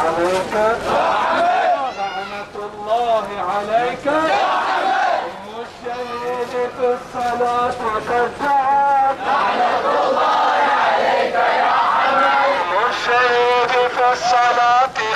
عليك يا حميد، لعنة الله عليك يا حميد، أم الشهيد في الصلاة شجعت، لعنة الله عليك يا حميد، أم الشهيد في الصلاة